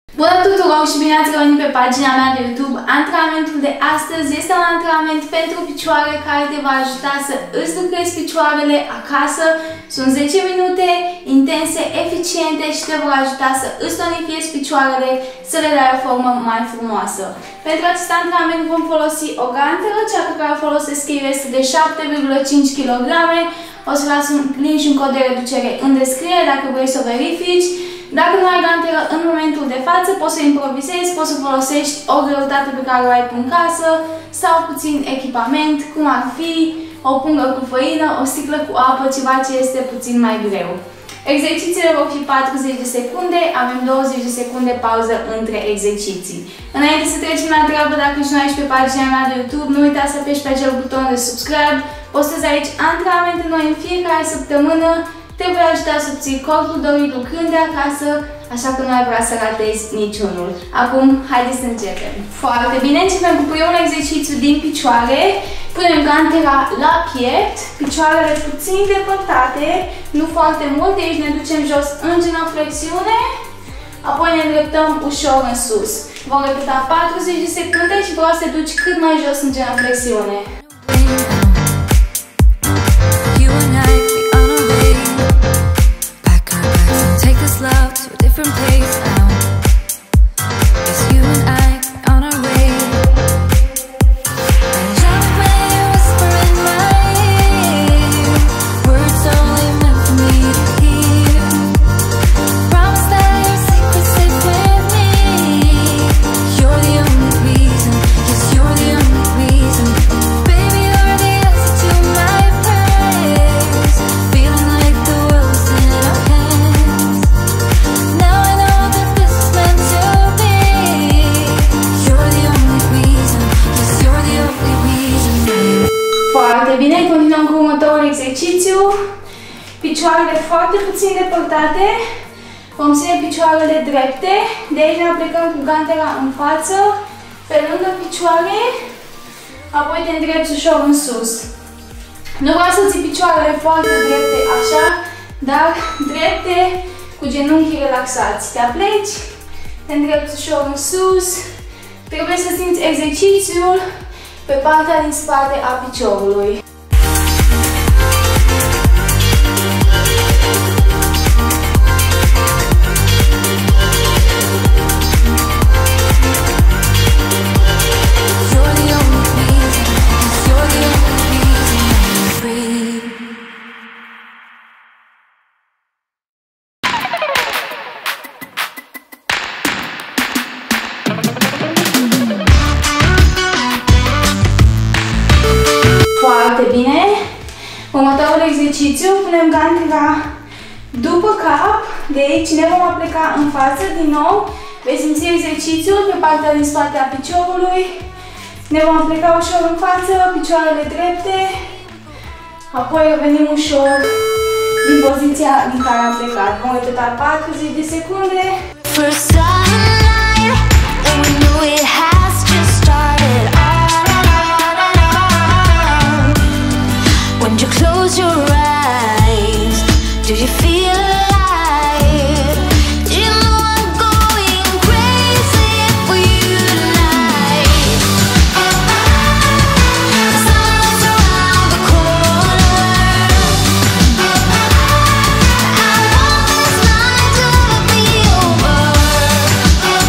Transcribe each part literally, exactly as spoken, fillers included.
Bună tuturor și bine ați revenit pe pagina mea de YouTube. Antrenamentul de astăzi este un antrenament pentru picioare care te va ajuta să îți lucrezi picioarele acasă. Sunt zece minute intense, eficiente și te vor ajuta să îți tonifiezi picioarele, să le dai o formă mai frumoasă. Pentru acest antrenament vom folosi o gantelă, cea pe care o folosesc eu este de șapte virgulă cinci kilograme. O să las un link și un cod de reducere în descriere dacă vrei să o verifici. Dacă nu ai gantelă în momentul de față, poți să improvizezi, poți să folosești o greutate pe care o ai în casă sau puțin echipament, cum ar fi o pungă cu făină, o sticlă cu apă, ceva ce este puțin mai greu. Exercițiile vor fi patruzeci de secunde, avem douăzeci de secunde pauză între exerciții. Înainte să trecem la treabă, dacă ești nou aici pe pagina mea de YouTube, nu uita să apeși pe acel buton de subscribe. Postez aici antrenamente noi în fiecare săptămână. Te voi ajuta să obții corpul dorit lucrând de acasă, așa că nu ai vrea să ratezi niciunul. Acum, haideți să începem. Foarte bine, începem cu primul exercițiu din picioare. Punem gantela la piept, picioarele puțin depărtate, nu foarte mult, de aici ne ducem jos în genoflexiune, apoi ne îndreptăm ușor în sus. Vom repeta patruzeci de secunde și vreau să te duci cât mai jos în genoflexiune. Love to a different place now. It's you and I on our way. I love when you whisper in my ear, words only meant for me to hear. Promise that your secrets stay with me. You're the only reason, yes you're the only reason. Baby, you're the answer to my prayers. Feeling like the world's in our hands. Foarte bine, continuăm cu următorul exercițiu. Picioarele foarte puțin depărtate. Vom ține picioarele drepte. De aici ne aplicăm cu gantela în față, pe lângă picioare. Apoi te îndrepți ușor în sus. Nu vreau să ții picioarele foarte drepte așa, dar drepte cu genunchii relaxați. Te apleci, te îndrepți ușor în sus. Trebuie să simți exercițiul pe partea din spate a piciorului. Foarte bine. Următorul exercițiu, punem gantela după cap, de aici ne vom aplica în față din nou. Vei simți exercițiul pe partea din spate a piciorului. Ne vom aplica ușor în față, picioarele drepte. Apoi revenim ușor din poziția din care am plecat. Vom repeta patruzeci de secunde. Close your eyes, do you feel alive? Do you know I'm going crazy for you tonight? The sun's around the corner. I want this night to be over. The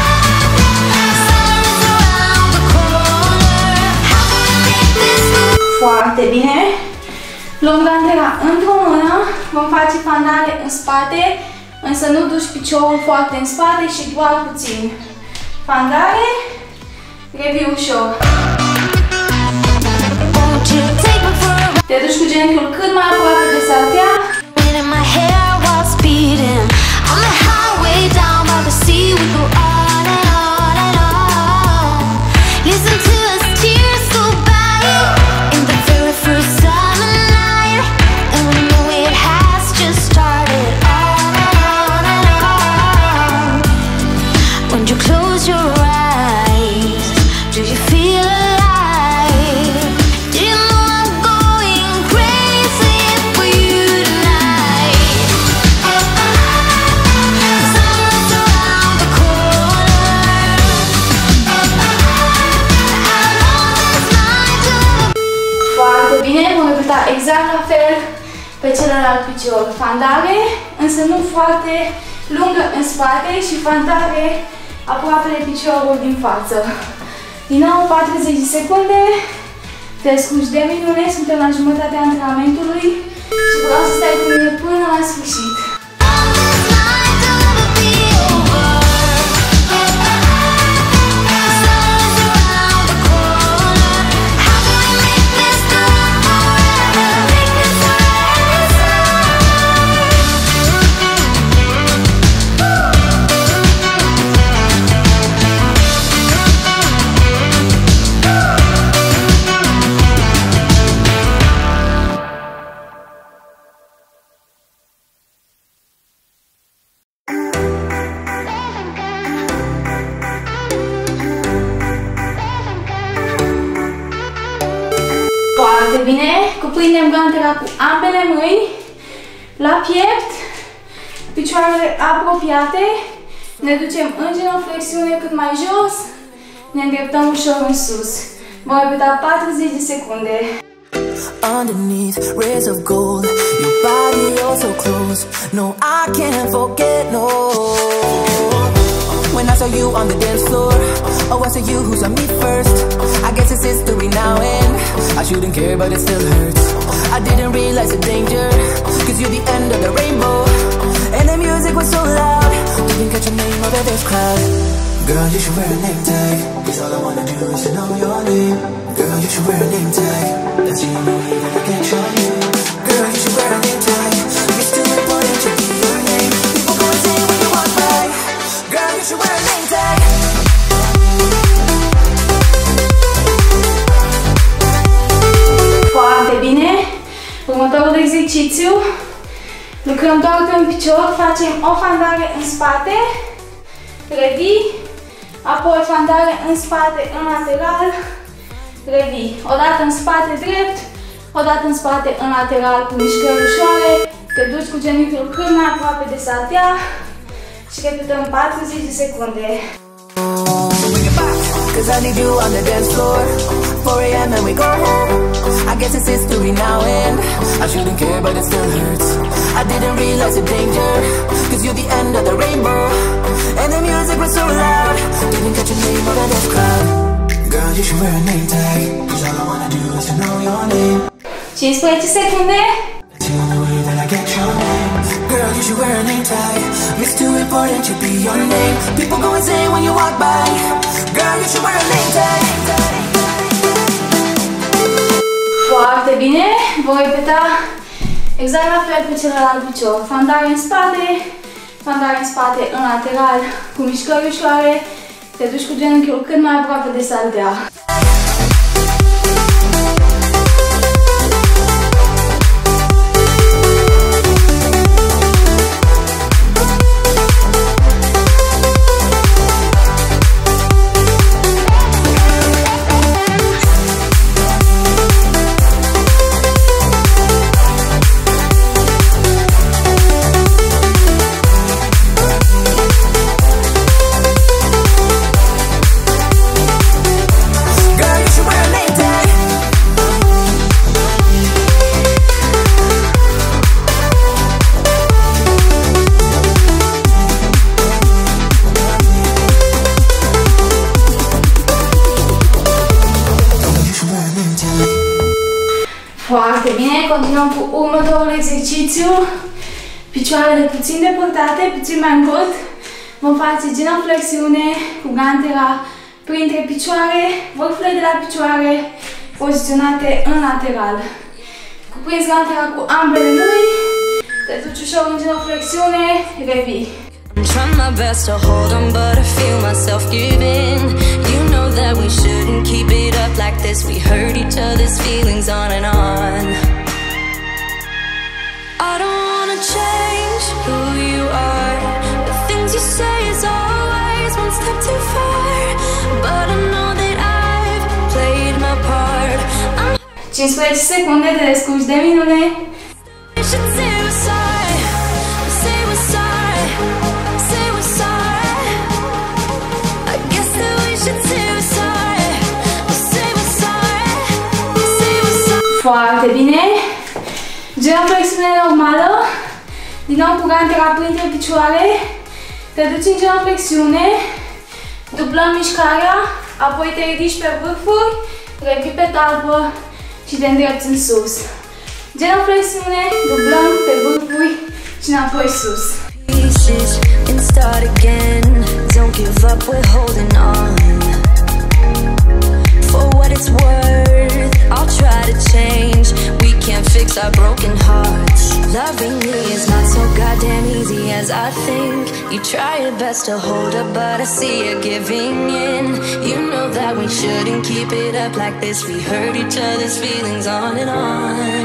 sun's around the corner. How can we make this move? Foarte bine. Luăm gantela într-o mână, vom face fandale în spate, însă nu duci piciorul foarte în spate și doar puțin. Fandale, revii ușor. Te duci cu genunchiul cât mai aproape de saltea. Do you know I'm going crazy for you tonight? exact la fel pe celălalt picior. Fandare, însă nu foarte lungă în spate și fandare aproape de piciorul din față. Din nou patruzeci de secunde, te descurci de minune, suntem la jumătatea antrenamentului și vreau să stai cu mine până la sfârșit. Foarte bine, cuprindem gantera cu ambele mâini la piept, picioarele apropiate, ne ducem în genoflexiune cât mai jos, ne îndreptăm ușor în sus. Vom repeta patruzeci de secunde. Underneath rays of gold, your body oh so close. No, I can't forget, no. When I saw you on the dance floor, oh, I saw you who saw me first. I guess it's history now and I shouldn't care, but it still hurts. I didn't realize the danger, cause you're the end of the rainbow. And the music was so loud, didn't catch your name over this crowd. Girl, you should wear a name tag, cause all I wanna do is to know your name. Girl, you should wear a name tag, that's the only way that I get your name. Girl, you should wear a name tag, it's too important to be your name. People go insane when you walk by. Girl, you should wear a name tag. Foarte bine. Următorul exercițiu. Lucrăm doar pe un picior, facem o fandare în spate, revi, apoi fandare în spate, în lateral, revi. O dată în spate drept, o dată în spate în lateral cu mișcări ușoare, te duci cu genunchiul cât mai aproape de saltea și repetăm patruzeci de secunde. Cause I need you on the dance floor. four A M and we go home. I guess it's history now and I shouldn't care, but it still hurts. I didn't realize the danger, cause you're the end of the rainbow. And the music was so loud, didn't catch your name over this crowd. Girl, you should wear a name tag, cause all I wanna do is to know your name. cincisprezece secunde. That's the only way that I get your name. Girl, you should wear a name tag, it's too important to be your name. People go insane when you walk by. Girl, you should wear a name tag. Foarte bine, vom repeta exact la fel pe celălalt picior. Fandare în spate, fandare în spate, în lateral, cu mișcări ușoare, te duci cu genunchiul cât mai aproape de saltea. Foarte bine, continuăm cu următorul exercițiu. Picioarele puțin depărtate, puțin mai încot. Vom face genoflexiune cu gantera printre picioare, vârfurile de la picioare poziționate în lateral. Cuprinzi gantera cu ambele mâini, te duci ușor în genoflexiune, revii. I'm trying my best to hold on, but I feel myself giving. You know that we shouldn't keep it up like this. We hurt each other's feelings on and on. I don't wanna change who you are. The things you say is always one step too far. But I know that I've played my part. I'm cincisprezece secunde, te descurci de minune. We should say we're sorry. Say we're sorry. Say we're sorry. I guess that we should say we're sorry. Say we're sorry. Say we're sorry. Foarte bine. Genoflexiune normală, din nou cu gantera printre picioare, te duci în genoflexiune, dublăm mișcarea, apoi te ridici pe vârfuri, revii pe talpă și te îndrepți în sus. Genoflexiune, dublăm pe vârfuri și înapoi sus. Pieces and start again. Don't give up, we're holding on. For what it's worth, I'll try to change. We can't fix our broken hearts. Loving me is not so goddamn easy as I think. You try your best to hold up, but I see you giving in. You know that we shouldn't keep it up like this. We hurt each other's feelings on and on.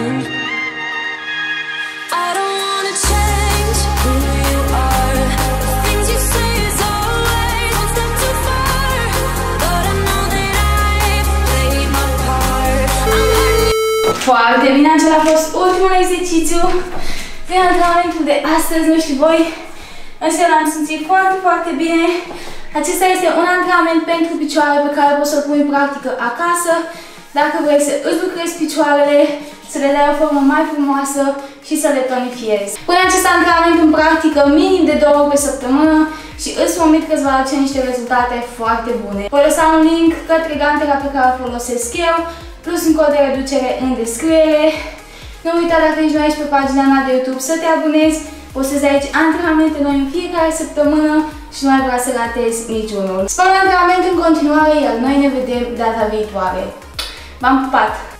I don't wanna change who you are. The things you say is always one step too far. But I know that I've played my part. I'm hurting. Foarte bine, acela a fost ultimul exercițiu din antrenamentul de astăzi. Nu știu voi, însă l-am simțit foarte, foarte bine. Acesta este un antrenament pentru picioare pe care poți să-l pui în practică acasă. Dacă vrei să îți lucrezi picioarele, să le dai o formă mai frumoasă și să le tonifiezi. Pune acest antrenament în practică minim de două ori pe săptămână și îți promit că îți va aduce niște rezultate foarte bune. Voi lăsa un link către gantera pe care o folosesc eu, plus un cod de reducere în descriere. Nu uita, dacă ești nou aici pe pagina mea de YouTube, să te abonezi. Postez aici antrenamente noi în fiecare săptămână și nu ai vrea să ratezi niciunul. Spor antrenament în continuare, iar noi ne vedem data viitoare. V-am pupat!